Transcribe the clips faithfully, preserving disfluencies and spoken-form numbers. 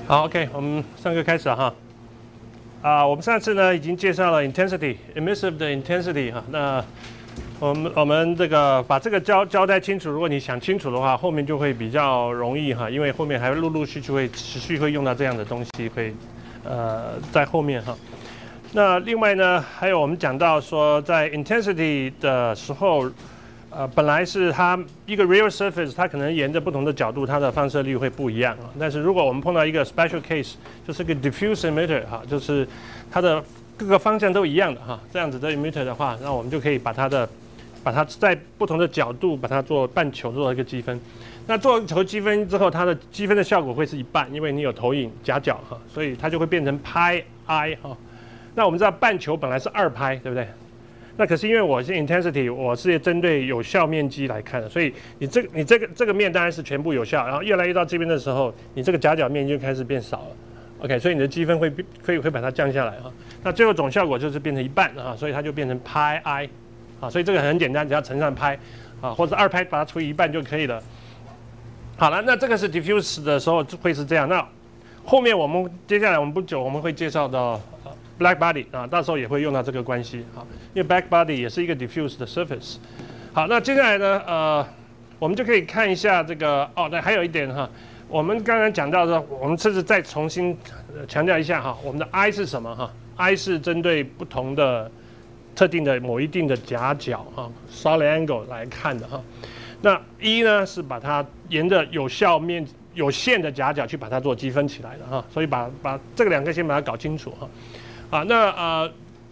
好 ，OK， 我们上课开始了哈。啊，我们上次呢已经介绍了 intensity，emissive 的 intensity 哈。那我们我们这个把这个交交代清楚，如果你想清楚的话，后面就会比较容易哈，因为后面还陆陆续续会持续会用到这样的东西，会呃在后面哈。那另外呢，还有我们讲到说，在 intensity 的时候。呃，本来是它一个 real surface， 它可能沿着不同的角度，它的放射率会不一样啊。但是如果我们碰到一个 special case， 就是个 diffuse emitter 哈，就是它的各个方向都一样的哈，这样子的 emitter 的话，那我们就可以把它的把它在不同的角度把它做半球做一个积分。那做球积分之后，它的积分的效果会是一半，因为你有投影夹角哈，所以它就会变成派 i 哈。那我们知道半球本来是二派，对不对？那可是因为我是 intensity， 我是针对有效面积来看的，所以你这个你这个这个面当然是全部有效，然后越来越到这边的时候，你这个夹角面就开始变少了 ，OK， 所以你的积分会会会把它降下来啊。那最后总效果就是变成一半啊，所以它就变成派 i 啊，所以这个很简单，只要乘上派啊，或者二派把它除以一半就可以了。好了，那这个是 diffuse 的时候会是这样。那后面我们接下来我们不久我们会介绍到。Black body 啊，到时候也会用到这个关系啊，因为 black body 也是一个 diffuse 的 surface。好，那接下来呢，呃，我们就可以看一下这个哦，那还有一点哈，我们刚刚讲到的，我们甚至再重新强调一下哈，我们的 I 是什么哈 ？I 是针对不同的特定的某一定的夹角哈 ，solid angle 来看的哈。那 E 呢是把它沿着有效面有限的夹角去把它做积分起来的哈，所以把把这个两个先把它搞清楚哈。啊，那呃，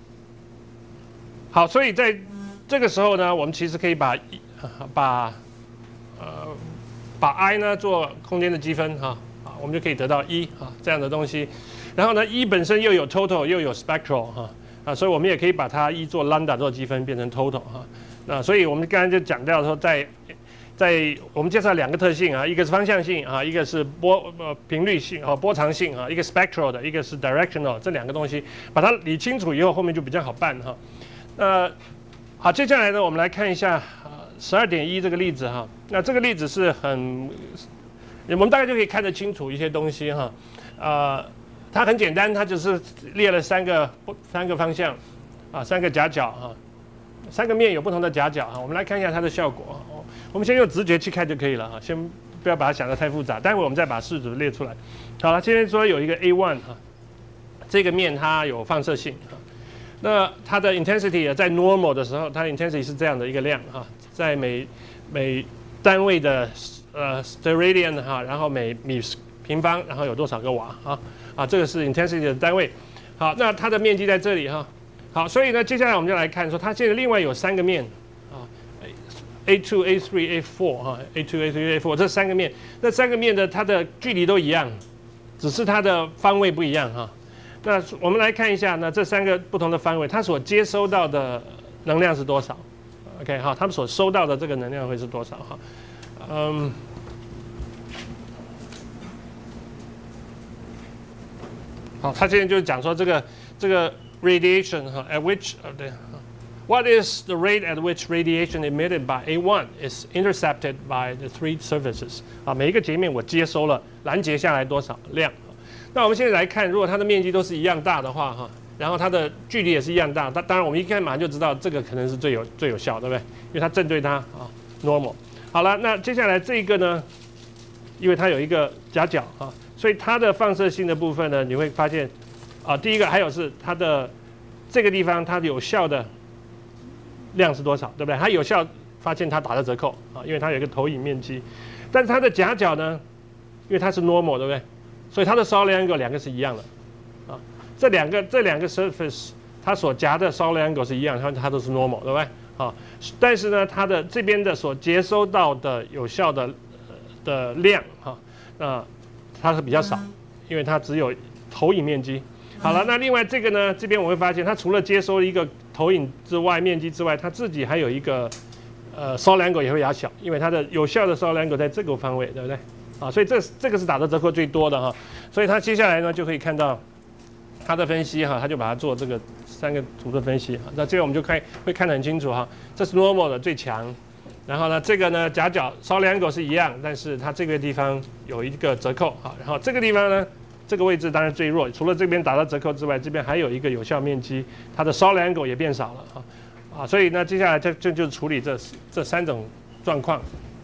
好，所以在这个时候呢，我们其实可以把把呃把 I 呢做空间的积分哈，啊，我们就可以得到一啊这样的东西。然后呢，一本身又有 total 又有 spectral 哈啊，所以我们也可以把它一做 lambda 做积分变成 total 哈。那所以我们刚才就讲到说在。在我们介绍两个特性啊，一个是方向性啊，一个是波呃频率性啊波长性啊，一个 spectral 的，一个是 directional， 这两个东西把它理清楚以后，后面就比较好办哈。呃，好，接下来呢，我们来看一下啊十二点一这个例子哈。那这个例子是很，我们大概就可以看得清楚一些东西哈。呃，它很简单，它只是列了三个三个方向啊，三个夹角哈，三个面有不同的夹角哈。我们来看一下它的效果。我们先用直觉去看就可以了哈，先不要把它想得太复杂。待会我们再把式子列出来。好了，现在说有一个 A 一 哈，这个面它有放射性哈，那它的 intensity 在 normal 的时候，它的 intensity 是这样的一个量哈，在每每单位的呃 steradian 哈，然后每米平方，然后有多少个瓦啊啊，这个是 intensity 的单位。好，那它的面积在这里哈。好，所以呢，接下来我们就来看说，它现在另外有三个面。A 二 A 三 A 四 哈 ，A 二 A 三 A 四 这三个面，那三个面的它的距离都一样，只是它的方位不一样哈。那我们来看一下，那这三个不同的方位，它所接收到的能量是多少 ？OK 哈，他们所收到的这个能量会是多少哈？嗯，好，他现在就讲说这个这个 radiation 哈 ，at which 呃对。What is the rate at which radiation emitted by A 一 is intercepted by the three surfaces？ 啊，每一个截面我接收了拦截下来多少量？那我们现在来看，如果它的面积都是一样大的话，哈，然后它的距离也是一样大，当当然我们一看马上就知道这个可能是最有最有效，对不对？因为它正对它啊 ，normal。好了，那接下来这个呢，因为它有一个夹角啊，所以它的放射性的部分呢，你会发现啊，第一个还有是它的这个地方它有效的。量是多少，对不对？它有效发现它打了折扣啊，因为它有一个投影面积，但是它的夹角呢，因为它是 normal， 对不对？所以它的 solid angle 两个是一样的啊。这两个这两个 surface 它所夹的 solid angle 是一样，它它都是 normal， 对不对？啊，但是呢，它的这边的所接收到的有效的、呃、的量哈，那、呃、它是比较少，因为它只有投影面积。好了，那另外这个呢，这边我会发现它除了接收一个投影之外，面积之外，它自己还有一个呃 solid angle 也会压小，因为它的有效的 solid angle 在这个方位，对不对？啊，所以这这个是打的折扣最多的哈，所以它接下来呢就可以看到它的分析哈，它就把它做这个三个图的分析哈，那这个我们就看会看得很清楚哈，这是 normal 的最强，然后呢这个呢夹角 solid angle 是一样，但是它这个地方有一个折扣哈，然后这个地方呢。 这个位置当然最弱，除了这边打到折扣之外，这边还有一个有效面积，它的 solid angle 也变少了啊啊，所以呢，接下来这这就处理这这三种状况。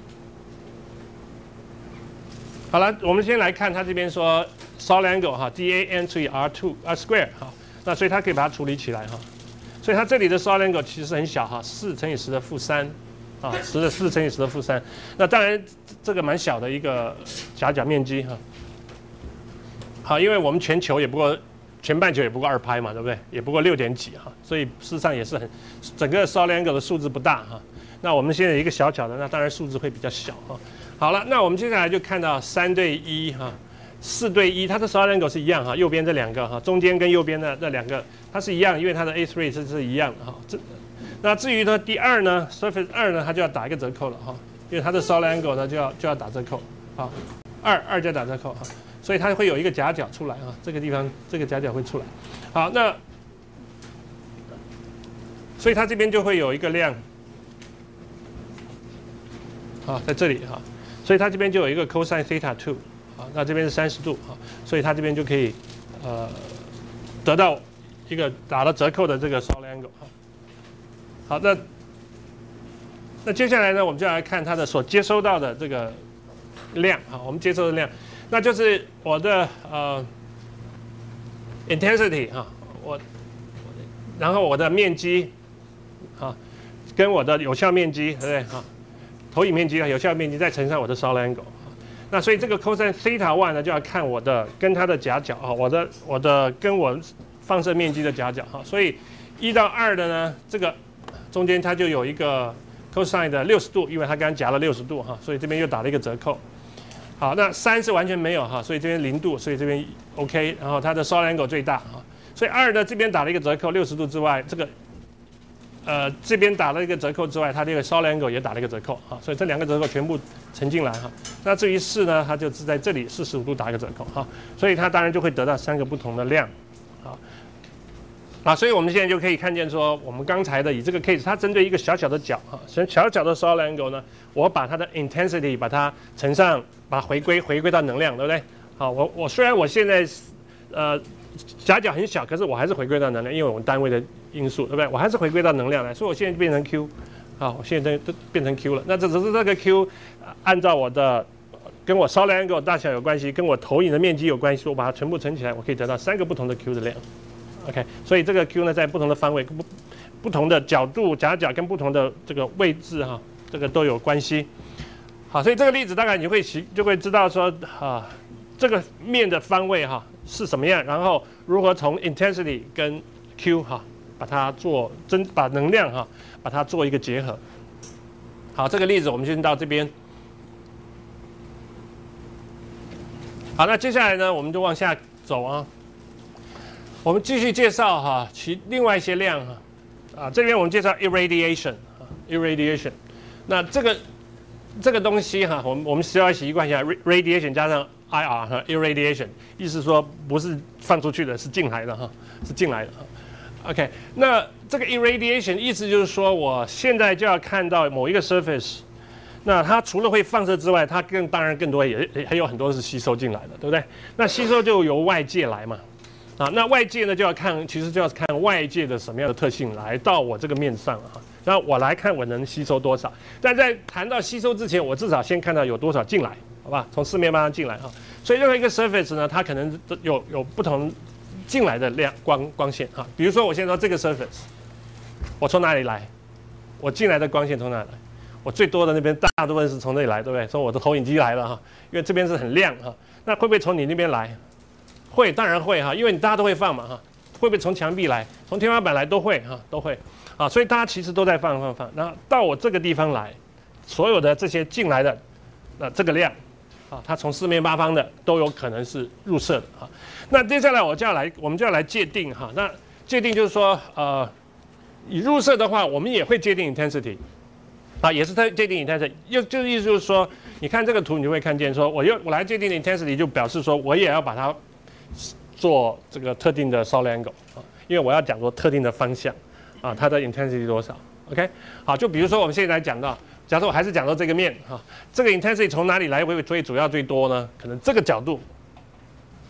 好了，我们先来看它这边说 solid angle 哈 ，d a n 除以 r two r square 哈，那所以它可以把它处理起来哈。所以它这里的 solid angle 其实很小哈，四乘以十的负三，啊，十的四乘以十的负三。那当然这个蛮小的一个夹角面积哈。好，因为我们全球也不过全半球也不过二拍嘛，对不对？也不过六点几哈，所以事实上也是很整个 solid angle 的数字不大哈。那我们现在有一个小小的，那当然数字会比较小哈。好了，那我们接下来就看到三对一哈。四对一，它的 solid angle 是一样哈，右边这两个哈，中间跟右边的那两个它是一样，因为它的 A 三 是是一样的哈。这那至于呢第二呢 ，surface 二呢，它就要打一个折扣了哈，因为它的 solid angle 呢就要就要打折扣啊，二二就要打折扣哈，所以它会有一个夹角出来啊，这个地方这个夹角会出来。好，那所以它这边就会有一个量，啊，在这里哈，所以它这边就有一个 cosine theta two。啊，那这边是三十度啊，所以它这边就可以呃得到一个打了折扣的这个 solid angle 哈。好，那那接下来呢，我们就来看它的所接收到的这个量啊，我们接收的量，那就是我的呃 intensity 哈，我然后我的面积啊，跟我的有效面积，对不对哈？投影面积啊，有效面积再乘上我的 solid angle。那所以这个 cosine theta one 呢，就要看我的跟它的夹角啊，我的我的跟我放射面积的夹角哈。所以一到二的呢，这个中间它就有一个 cosine 的六十度，因为它刚刚夹了六十度哈，所以这边又打了一个折扣。好，那三是完全没有哈，所以这边零度，所以这边 OK。然后它的 solid angle 最大哈，所以二呢这边打了一个折扣六十度之外，这个呃这边打了一个折扣之外，它这个 solid angle 也打了一个折扣哈，所以这两个折扣全部乘进来哈。那至于四呢，它就是在这里四十五度打一个折扣哈，所以它当然就会得到三个不同的量，啊，啊，所以我们现在就可以看见说，我们刚才的以这个 case， 它针对一个小小的角哈，所以小小的 solid angle 呢，我把它的 intensity 把它乘上，把它回归回归到能量，对不对？好，我我虽然我现在呃夹角很小，可是我还是回归到能量，因为我们单位的因素，对不对？我还是回归到能量来，所以我现在就变成 Q。好，我现在都变成 Q 了。那这只是这个 Q， 按照我的跟我 solid angle 大小有关系，跟我投影的面积有关系，我把它全部乘起来，我可以得到三个不同的 Q 的量。OK， 所以这个 Q 呢，在不同的方位、不不同的角度、夹角跟不同的这个位置哈，这个都有关系。好，所以这个例子大概你会习就会知道说啊，这个面的方位哈是什么样，然后如何从 intensity 跟 Q 哈把它做真把能量哈。把它做一个结合。好，这个例子我们先到这边。好，那接下来呢，我们就往下走啊。我们继续介绍哈，其另外一些量哈。啊，这边我们介绍 irradiation 啊 ，irradiation。那这个这个东西哈，我们我们需要习惯一下 radiation 加上 I R 哈 ，irradiation， 意思说不是放出去的，是进来的哈，是进来的哈。OK， 那这个 irradiation 意思就是说，我现在就要看到某一个 surface， 那它除了会放射之外，它更当然更多也还有很多是吸收进来的，对不对？那吸收就由外界来嘛，啊，那外界呢就要看，其实就要看外界的什么样的特性来到我这个面上啊，那我来看我能吸收多少。但在谈到吸收之前，我至少先看到有多少进来，好吧？从四面八方进来啊，所以任何一个 surface 呢，它可能有有不同。进来的量光光线哈，比如说我现在说这个 surface， 我从哪里来？我进来的光线从哪里来？我最多的那边大部分是从这里来，对不对？从我的投影机来了哈，因为这边是很亮哈。那会不会从你那边来？会，当然会哈，因为你大家都会放嘛哈。会不会从墙壁来？从天花板来都会哈，都会啊。所以大家其实都在放放放。那到我这个地方来，所有的这些进来的那这个量。啊，它从四面八方的都有可能是入射的哈。那接下来我就要来，我们就要来界定哈。那界定就是说，呃，以入射的话，我们也会界定 intensity， 啊，也是它界定 intensity。又就是意思就是说，你看这个图，你就会看见说，我又我来界定 intensity， 就表示说我也要把它做这个特定的 solid angle 啊，因为我要讲说特定的方向啊，它的 intensity 多少 ？OK， 好，就比如说我们现在讲到。假设我还是讲到这个面哈，这个 intensity 从哪里来为最主要最多呢？可能这个角度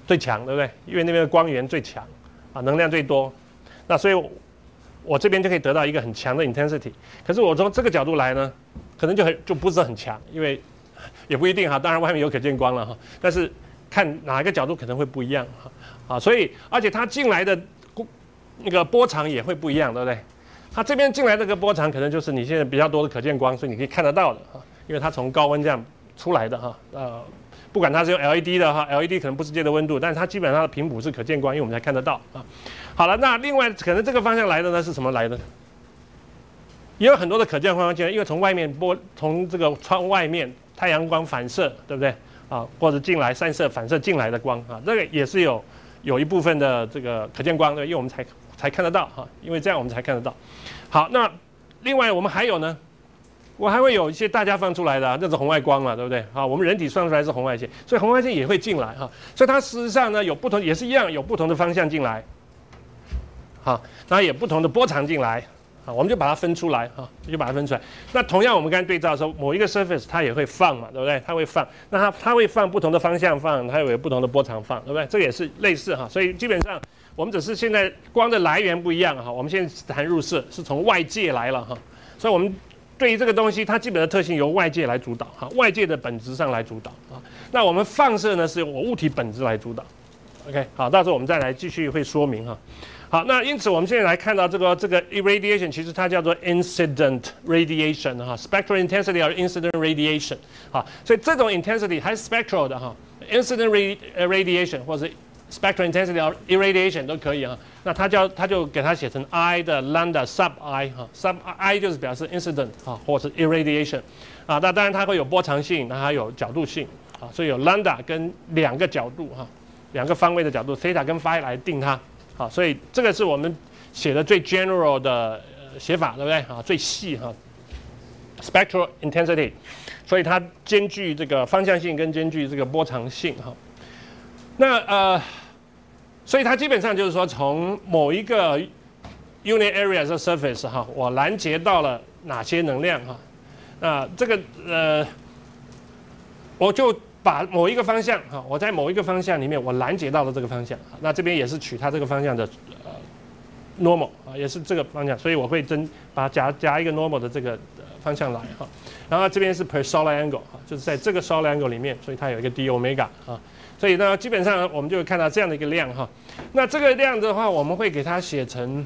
最强，对不对？因为那边的光源最强，啊，能量最多，那所以我，我这边就可以得到一个很强的 intensity。可是我从这个角度来呢，可能就很就不是很强，因为也不一定哈，当然外面有可见光了哈，但是看哪一个角度可能会不一样哈，啊，所以而且它进来的那个波长也会不一样，对不对？它这边进来这个波长可能就是你现在比较多的可见光，所以你可以看得到的哈，因为它从高温这样出来的哈，呃。不管它是用 L E D 的哈 ，L E D 可能不直接的温度，但是它基本上的频谱是可见光，因为我们才看得到啊。好了，那另外可能这个方向来的呢是什么来的？也有很多的可见光进来，因为从外面波，从这个窗外面太阳光反射，对不对啊？或者进来散射反射进来的光啊，这个也是有有一部分的这个可见光的，因为我们才才看得到哈，因为这样我们才看得到。好，那另外我们还有呢。我还会有一些大家放出来的、啊，这是红外光嘛，对不对？啊，我们人体放出来是红外线，所以红外线也会进来哈。所以它事实上呢有不同，也是一样有不同的方向进来，好，那也不同的波长进来，好，我们就把它分出来哈，就把它分出来。那同样我们刚才对照的时候，某一个 surface 它也会放嘛，对不对？它会放，那它它会放不同的方向放，它有不同的波长放，对不对？这个也是类似哈。所以基本上我们只是现在光的来源不一样哈。我们现在谈入射是从外界来了哈，所以我们。对于这个东西，它基本的特性由外界来主导，哈，外界的本质上来主导啊。那我们放射呢，是由我物体本质来主导。OK， 好，到时候我们再来继续会说明哈。好，那因此我们现在来看到这个这个 irradiation， 其实它叫做 incident radiation 哈 ，spectral intensity or incident radiation 好，所以这种 intensity 还是 spectral 的哈 ，incident radiation 或者是 spectral intensity or irradiation 都可以哈。那它叫它就给它写成 I 的 lambda sub I 哈 ，sub I 就是表示 incident 啊，或者是 irradiation 啊。那当然它会有波长性，那还有角度性啊，所以有 lambda 跟两个角度哈，两个方位的角度 theta 跟 phi 来定它啊。所以这个是我们写的最 general 的写法，对不对啊？最细哈 ，spectral intensity， 所以它兼具这个方向性跟兼具这个波长性哈。那呃。所以它基本上就是说，从某一个 unit area 的 surface 哈，我拦截到了哪些能量哈，那这个呃，我就把某一个方向哈，我在某一个方向里面我拦截到了这个方向，那这边也是取它这个方向的呃 normal 啊，也是这个方向，所以我会增把它加加一个 normal 的这个方向来哈，然后这边是 per solar angle 哈，就是在这个 solar angle 里面，所以它有一个 d omega 啊。所以呢，基本上我们就会看到这样的一个量哈。那这个量的话，我们会给它写成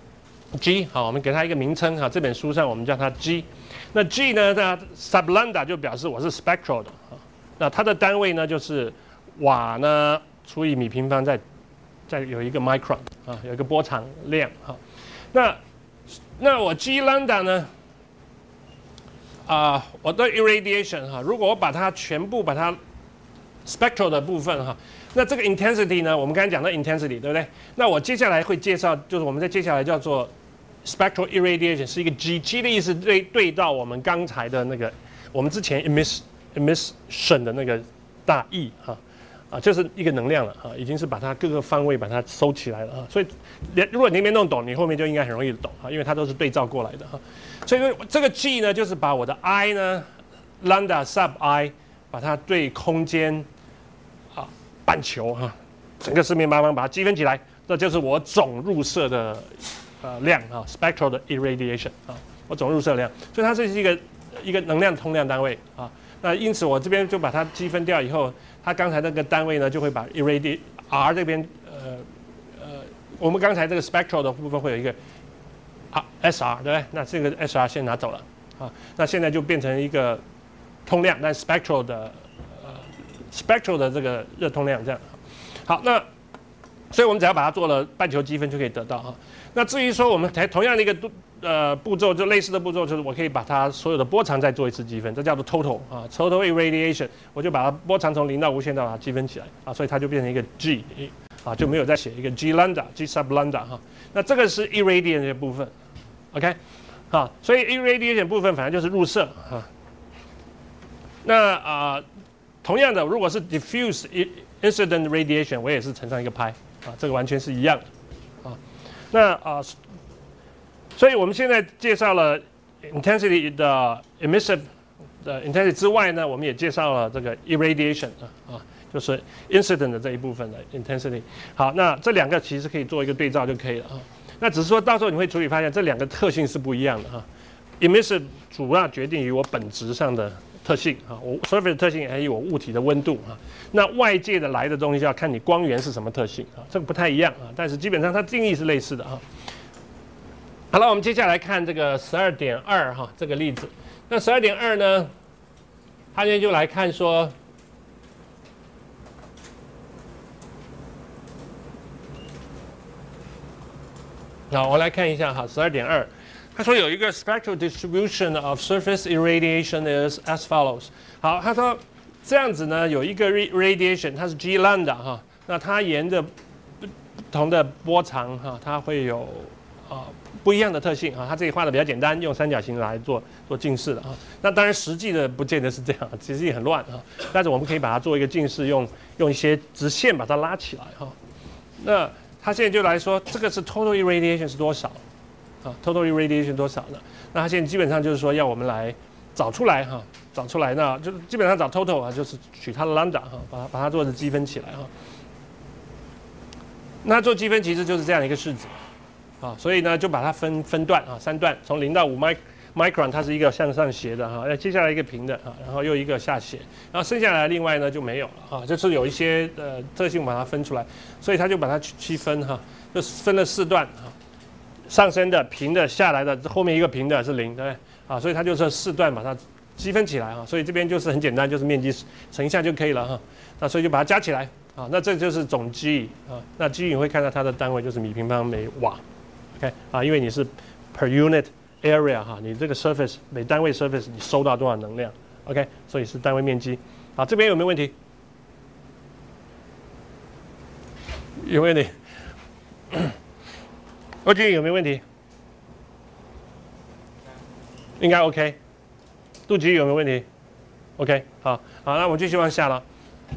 G， 好，我们给它一个名称哈。这本书上我们叫它 G。那 G 呢，它 sub lambda 就表示我是 spectral 的啊。那它的单位呢就是瓦呢除以米平方再再有一个 micron 啊，有一个波长量哈。那那我 G lambda 呢，啊、呃，我的 irradiation 哈，如果我把它全部把它spectral 的部分哈，那这个 intensity 呢？我们刚才讲到 intensity， 对不对？那我接下来会介绍，就是我们在接下来叫做 spectral irradiation， 是一个 G，G 的意思对对到我们刚才的那个，我们之前 emiss emission 的那个大 E 哈，啊，就是一个能量了哈，已经是把它各个方位把它收起来了哈。所以，如果你没弄懂，你后面就应该很容易懂哈，因为它都是对照过来的哈。所以这个 G 呢，就是把我的 I 呢 lambda sub I。把它对空间啊半球哈，整个四面八方把它积分起来，这就是我总入射的呃量啊 ，spectral 的 irradiation 啊，我总入射量，所以它这是一个一个能量通量单位啊。那因此我这边就把它积分掉以后，它刚才那个单位呢就会把 irradiate R 这边呃呃，我们刚才这个 spectral 的部分会有一个啊 S R 对不对？那这个 S R 先拿走了啊，那现在就变成一个。通量，但 spectral 的呃 spectral 的这个热通量这样，好，那所以我们只要把它做了半球积分就可以得到哈。那至于说我们才同样的一个呃步骤，就类似的步骤，就是我可以把它所有的波长再做一次积分，这叫做 total 啊 total irradiation， 我就把它波长从零到无限大把它积分起来啊，所以它就变成一个 G 啊，就没有再写一个 G lambda G sub lambda 哈。那这个是 irradiation 的部分 ，OK， 好，所以 irradiation 部分反正就是入射哈。那啊、呃，同样的，如果是 diffuse incident radiation， 我也是乘上一个派啊，这个完全是一样的啊。那啊、呃，所以我们现在介绍了 intensity 的 emissive 的 intensity 之外呢，我们也介绍了这个 irradiation 啊啊，就是 incident 的这一部分的 intensity。好，那这两个其实可以做一个对照就可以了啊。那只是说到时候你会处理发现这两个特性是不一样的哈。emissive 主要决定于我本质上的特性啊，我 surface 的特性还有我物体的温度啊。那外界的来的东西要看你光源是什么特性啊，这个不太一样啊，但是基本上它定义是类似的啊。好了，我们接下来看这个十二点二哈这个例子。那十二点二呢，它今天就来看说，好，我来看一下哈，十二点二，他说有一个 spectral distribution of surface irradiation is as follows。好，他说这样子呢，有一个 radiation， 它是 G lambda 哈，那它沿着不同的波长哈，它会有啊。不一样的特性啊，它这里画的比较简单，用三角形来做做近似的啊。那当然实际的不见得是这样，其实也很乱啊。但是我们可以把它做一个近似，用用一些直线把它拉起来哈。那它现在就来说，这个是 total irradiation 是多少啊 ？total irradiation 多少呢？那它现在基本上就是说要我们来找出来哈，找出来那就基本上找 total 啊，就是取它的 lambda 哈，把它把它做成积分起来哈。那做积分其实就是这样一个式子。啊，所以呢，就把它分分段啊，三段，从零到五 mic micron， 它是一个向上斜的哈，那接下来一个平的啊，然后又一个下斜，然后剩下来另外呢就没有了啊，就是有一些呃特性把它分出来，所以他就把它区分哈，就分了四段啊，上升的、平的、下来的，后面一个平的是零，对不对？啊，所以它就是四段把它积分起来啊，所以这边就是很简单，就是面积乘一下就可以了哈，那所以就把它加起来啊，那这就是总 G 啊，那 G 你会看到它的单位就是米平方每瓦。OK 啊，因为你是 per unit area 哈，你这个 surface 每单位 surface 你收到多少能量 ？OK， 所以是单位面积。好，这边有没有问题？有没有问题？欧军有没有问题？应该 OK。杜局有没有问题 ？OK， 好，好，那我们继续往下了。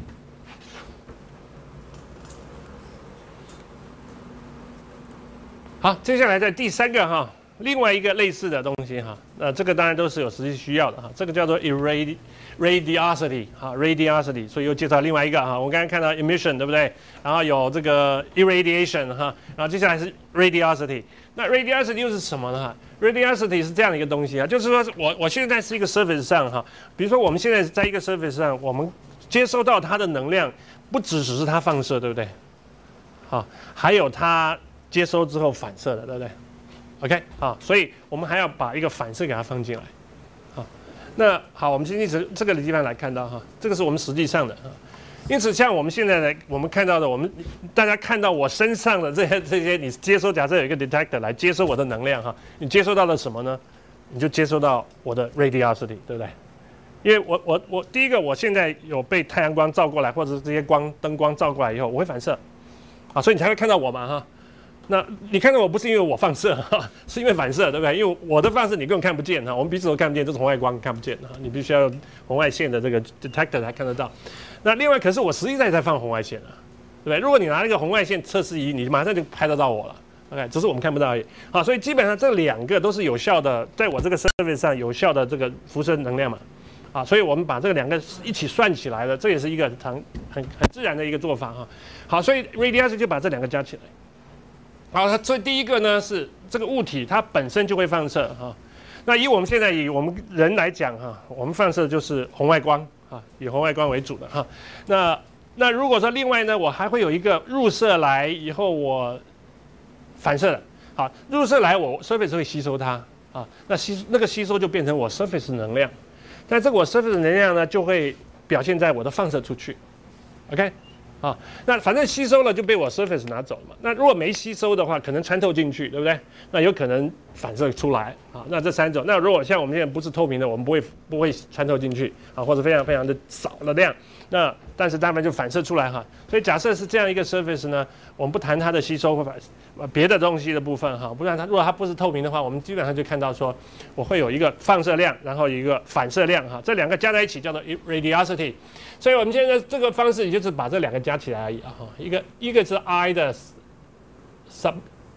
好，接下来在第三个哈，另外一个类似的东西哈，那这个当然都是有实际需要的哈，这个叫做 irradi radiosity 哈 radiosity， 所以又介绍另外一个哈，我刚才看到 emission 对不对？然后有这个 irradiation 哈，然后接下来是 radiosity， 那 radiosity 又是什么呢？哈 radiosity 是这样的一个东西啊，就是说我我现在是一个 surface 上哈，比如说我们现在在一个 surface 上，我们接收到它的能量，不只只是它放射，对不对？好，还有它接收之后反射的，对不对 ？OK 啊，所以我们还要把一个反射给它放进来。好，那好，我们今天从这个地方来看到哈，这个是我们实际上的啊。因此，像我们现在来我们看到的，我们大家看到我身上的这些这些，你接收，假设有一个 detector 来接收我的能量哈，你接收到了什么呢？你就接收到我的 radiosity， 对不对？因为我我我第一个，我现在有被太阳光照过来，或者是这些光灯光照过来以后，我会反射，啊，所以你才会看到我嘛哈。那你看到我不是因为我放射，是因为反射，对不对？因为我的放射你根本看不见哈，我们彼此都看不见，这是红外光看不见哈，你必须要用红外线的这个 detector 才看得到。那另外，可是我实际上在放红外线啊，对不对？如果你拿那个红外线测试仪，你马上就拍得到我了 ，OK， 只是我们看不到而已。好，所以基本上这两个都是有效的，在我这个 surface 上有效的这个辐射能量嘛。啊，所以我们把这个两个一起算起来了，这也是一个很很很自然的一个做法哈。好，所以 radiosity 就把这两个加起来。好，它所以第一个呢是这个物体它本身就会放射哈。那以我们现在以我们人来讲哈，我们放射就是红外光啊，以红外光为主的哈。那那如果说另外呢，我还会有一个入射来以后我反射的，好，入射来我 surface 会吸收它啊，那吸那个吸收就变成我 surface 能量。但这个我 surface 能量呢，就会表现在我的放射出去 ，OK， 啊，那反正吸收了就被我 surface 拿走了嘛。那如果没吸收的话，可能穿透进去，对不对？那有可能反射出来啊。那这三种，那如果像我们现在不是透明的，我们不会不会穿透进去啊，或者非常非常的少的量。那但是它们就反射出来哈。所以假设是这样一个 surface 呢，我们不谈它的吸收或反呃别的东西的部分哈，不然它如果它不是透明的话，我们基本上就看到说我会有一个放射量，然后一个反射量哈，这两个加在一起叫做 radiosity。所以我们现在这个方式就是把这两个加起来而已啊哈，一个一个是 I 的 sub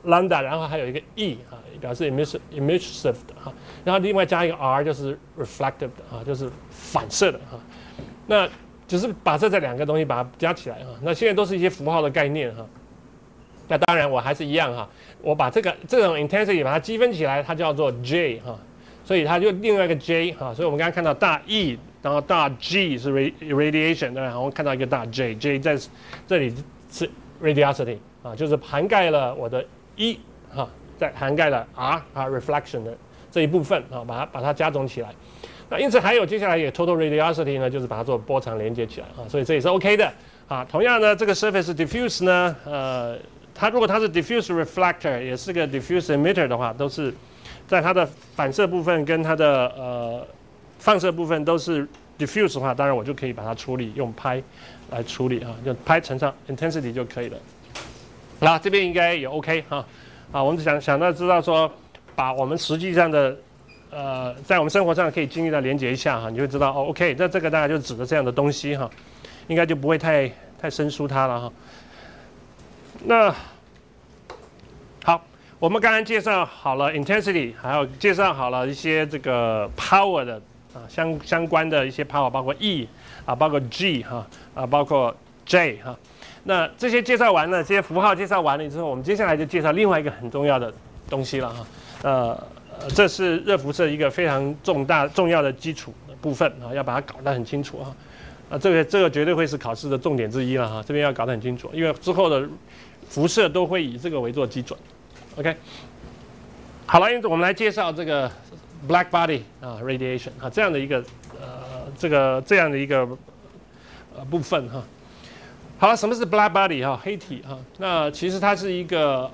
lambda， 然后还有一个 e 啊，表示 emissive emissive 的哈，然后另外加一个 r 就是 reflective 的啊，就是反射的哈。那只是把这这两个东西把它加起来哈。那现在都是一些符号的概念哈。那当然我还是一样哈，我把这个这种 intensity 把它积分起来，它叫做 J 哈，所以它就另外一个 J 哈。所以我们刚刚看到大 E， 然后大 G 是 radiation， 对吧？然后看到一个大 J，J 在这里是 radiosity 啊，就是涵盖了我的 E 哈，在涵盖了 R 啊 reflection 的这一部分啊，把它把它加总起来。那因此还有接下来有 total radiosity 呢，就是把它做波长连接起来啊，所以这也是 OK 的啊。同样呢，这个 surface diffuse 呢，呃。它如果它是 diffuse reflector， 也是个 diffuse emitter 的话，都是在它的反射部分跟它的呃放射部分都是 diffuse 的话，当然我就可以把它处理用拍来处理啊，就拍乘上 intensity 就可以了。那这边应该也 OK 哈啊，我们想想到知道说，把我们实际上的呃在我们生活上可以经历的连接一下哈，你就会知道哦 OK， 那这个大概就指的这样的东西哈，应该就不会太太生疏它了哈。那好，我们刚刚介绍好了 intensity， 还有介绍好了一些这个 power 的啊相相关的一些 power， 包括 E 啊，包括 G 哈啊，包括 J 哈。那这些介绍完了，这些符号介绍完了之后，我们接下来就介绍另外一个很重要的东西了哈。呃，这是热辐射一个非常重大重要的基础的部分啊，要把它搞得很清楚哈。啊，这个这个绝对会是考试的重点之一了哈，这边要搞得很清楚，因为之后的辐射都会以这个为做基准。OK， 好了，因此我们来介绍这个 black body 啊 radiation 啊这样的一个呃这个这样的一个呃部分哈。好了，什么是 black body 哈黑体哈？那其实它是一个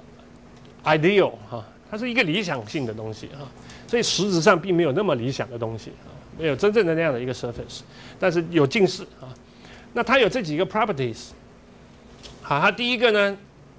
ideal 哈，它是一个理想性的东西哈，所以实质上并没有那么理想的东西啊，没有真正的那样的一个 surface， 但是有近似啊。那它有这几个 properties。好，它第一个呢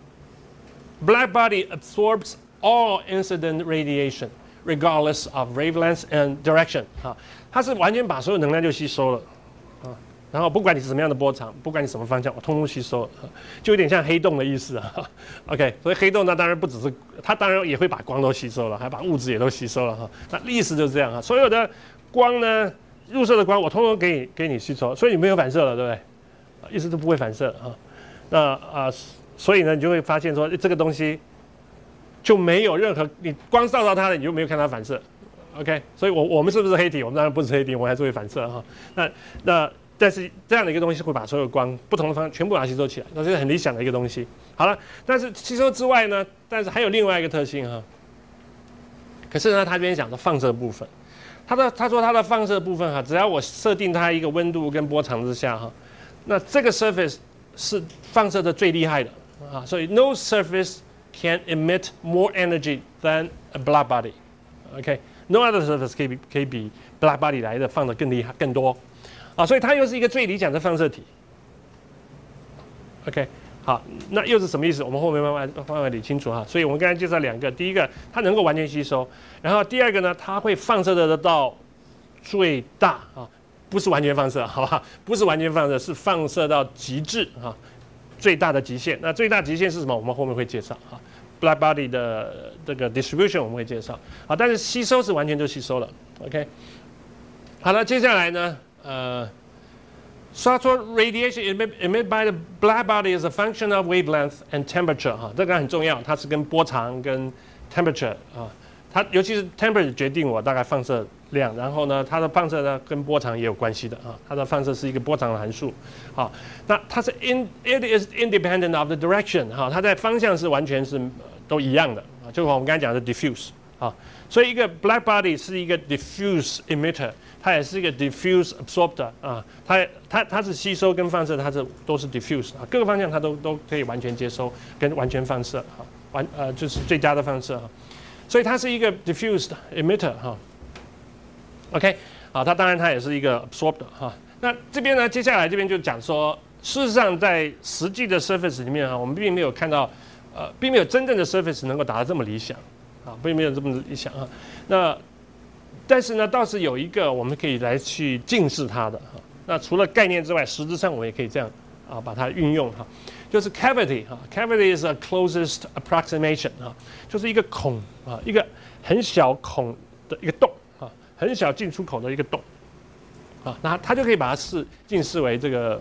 ，black body absorbs all incident radiation regardless of wavelength and direction 啊，它是完全把所有能量就吸收了啊，然后不管你是什么样的波长，不管你什么方向，我通通吸收了，就有点像黑洞的意思啊。OK， 所以黑洞呢，当然不只是它，当然也会把光都吸收了，还把物质也都吸收了哈。那意思就是这样啊，所有的光呢，入射的光我通通给你给你吸收，所以你没有反射了，对不对？意思都不会反射哈。那啊、呃，所以呢，你就会发现说，这个东西就没有任何你光照到它的，你就没有看它反射。OK， 所以我我们是不是黑体？我们当然不是黑体，我们还是会反射哈。那那但是这样的一个东西会把所有光不同的方全部把它吸收起来，那是很理想的一个东西。好了，但是吸收之外呢，但是还有另外一个特性哈。可是呢，他这边讲的放射部分，他的他说他的放射部分哈，只要我设定它一个温度跟波长之下哈，那这个 surface 是放射的最厉害的啊，所以 no surface can emit more energy than a black body。OK，no other surface 可以比可以比 black body 来的放的更厉害更多啊，所以它又是一个最理想的放射体。OK， 好，那又是什么意思？我们后面慢慢慢慢理清楚哈。所以我们刚才介绍两个，第一个它能够完全吸收，然后第二个呢，它会放射得到最大啊。不是完全放射，好吧？不是完全放射，是放射到极致啊，最大的极限。那最大极限是什么？我们后面会介绍啊。Black body 的这个 distribution 我们会介绍啊，但是吸收是完全就吸收了。OK， 好了，接下来呢，呃，他说 radiation emitted by the black body is a function of wavelength and temperature 哈，这个很重要，它是跟波长跟 temperature 啊。它尤其是 temperature 决定我大概放射量，然后呢，它的放射呢跟波长也有关系的啊，它的放射是一个波长的函数，好，那它是 in it is independent of the direction 哈，它在方向是完全是都一样的啊，就我们刚才讲的 diffuse 啊，所以一个 black body 是一个 diffuse emitter， 它也是一个 diffuse absorber 啊，它它它是吸收跟放射，它是都是 diffuse 啊，各个方向它都都可以完全接收跟完全放射啊，完呃就是最佳的放射哈。所以它是一个 diffused emitter 哈 ，OK， 好，它当然它也是一个 absorbed 哈。那这边呢，接下来这边就讲说，事实上在实际的 surface 里面啊，我们并没有看到，呃，并没有真正的 surface 能够达到这么理想啊，并没有这么理想啊。那但是呢，倒是有一个我们可以来去近似它的哈。那除了概念之外，实质上我们也可以这样啊把它运用哈，就是 cavity 哈 ，cavity is a closest approximation 啊，就是一个孔啊，一个很小孔的一个洞啊，很小进出口的一个洞啊，那它就可以把它视近视为这个